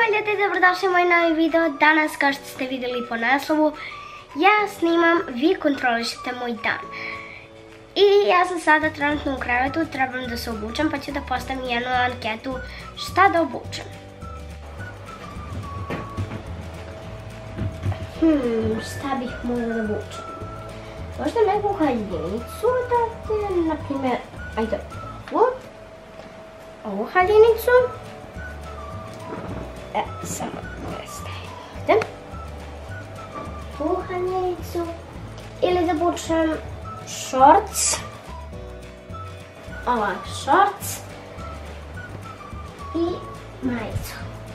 Ćao ljudi, dobrodošli u moj novi video. Danas, kao što ste vidjeli po naslovu, ja snimam Vi kontrolišete moj dan. I ja sam sada trenutno u krevetu, trebam da se obučem, pa ću da postavim jednu anketu šta da obučem. Šta bih mogla da obučem? Možda neku haljinicu date, na primjer, ajde ovu haljinicu. Samo da stavim ovdje. Tu haljinicu. Ili da obučem šorc. Ovak šorc. I majicu.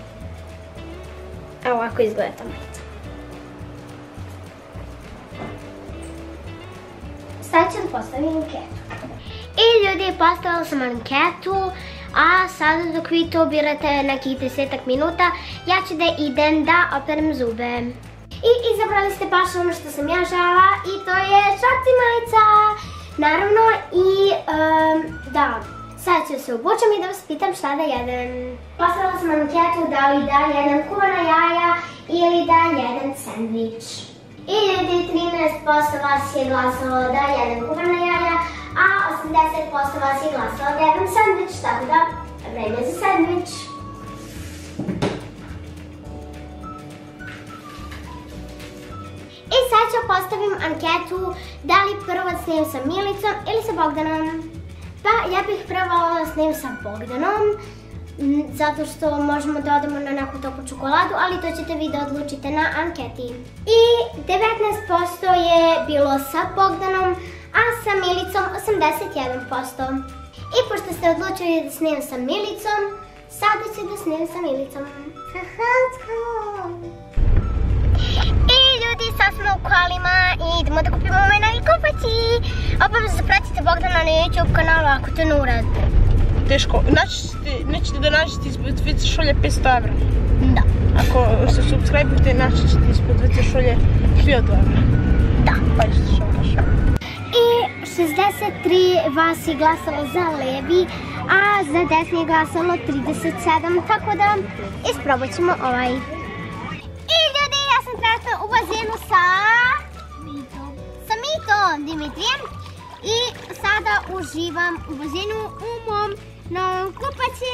Ovako izgleda ta majica. Sad ću da postavim anketu. I ljudi, postavila sam anketu. A sada dok vi to birate nekih 10 minuta, ja ću da idem da operem zube. I izabrali ste baš ono što sam ja žela i to je šorc i majica. Naravno i da, sad ću se obučem i da vas pitam šta da jedem. Postavila sam anketu da li da jedem kuvana jaja ili da jedem sandvič. I ljudi, 13% vas je glasalo da jedem kuvana jaja, a 80% vas je glasalo da jedem sandvič, tako da vreme za sandvič. I sad ću postavim anketu da li prvo snijem sa Milicom ili sa Bogdanom. Pa ja bih prvo snijem sa Bogdanom, zato što možemo da odemo na neku toplu čokoladu, ali to ćete vi da odlučite na anketi. I 19% je bilo sa Bogdanom, a sa Milicom 81%. I pošto ste odlučili da snijem sa Milicom, sada ću da snijem sa Milicom. I ljudi, sad smo u kolima i idemo da kupimo moj novi kupaći. Obavezno zapratite Bogdana na YouTube kanalu ako to ne uradite. Teško, nećete da nađete ispod Vice Šolje 500 evra. Da. Ako se subscribe-ujete, naći ćete ispod Vice Šolje 1000 evra. Da. Pa ćete što kažem. I 63 vas je glasalo za levi, a za desni je glasalo 37, tako da isprobat ćemo ovaj. I ljudi, ja sam trenutno u bazenu sa Mitom Dimitrijem i sada uživam u bazenu u mom novom kupaću.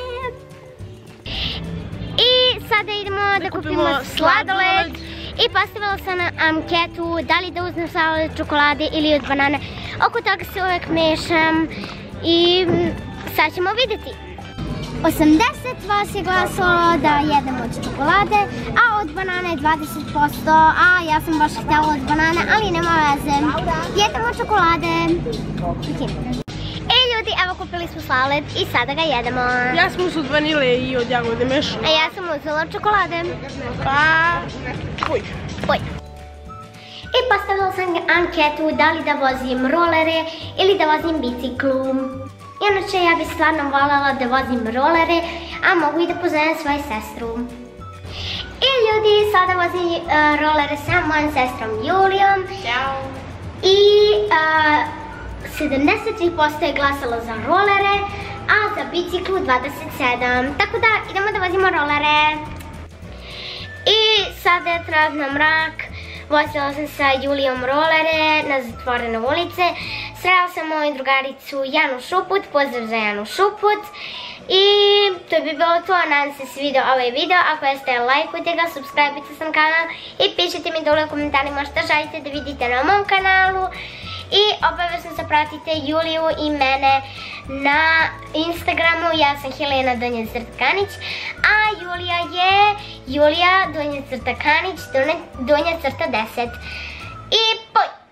I sada idemo da kupimo sladoled. I postavila sam na anketu da li da uzmem sladoled od čokolade ili od banane. Oko toga se uvijek mešam i sad ćemo vidjeti. 80 vas je glasalo da jedem od čokolade, a od banane je 20%, a ja sam baš htjela od banane, ali nema veze. Jedem od čokolade. I ljudi, evo kupili smo sladoled i sada ga jedemo. Ja sam uzela od vanile i od jagode mešano. A ja sam uzela od čokolade. Pa, Poj. I postavila sam anketu da li da vozim rolere ili da vozim biciklu. Inače, ja bih stvarno voljela da vozim rolere, a mogu i da pozovem svoju sestru. I ljudi, sada vozim rolere sa mojom sestrom Julijom. Ćao. I 73% je glasalo za rolere, a za biciklu 27%. Tako da idemo da vozimo rolere. I sada je trenutno mrak. Vozila sam sa Julijom rolere na zatvorene ulice. Srela sam moju drugaricu Janu Šuput, pozdrav za Janu Šuput. I to bi bilo to, nadam se svidio ovaj video. Ako jeste, lajkujte ga, subscribe-ite sam kanal i pišite mi dole u komentarima šta želite da vidite na mom kanalu. I obavezno zapratite Juliju i mene na Instagramu, ja sam Helena Donja-Kanić, a Julija je Julija Donja-Kanić, Donja-10. I poj!